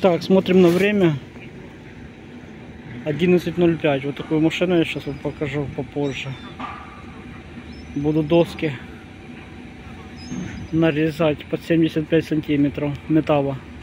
Так, смотрим на время. 11:05. Вот такую машину я сейчас вам покажу попозже. Буду доски нарезать под 75 сантиметров металла.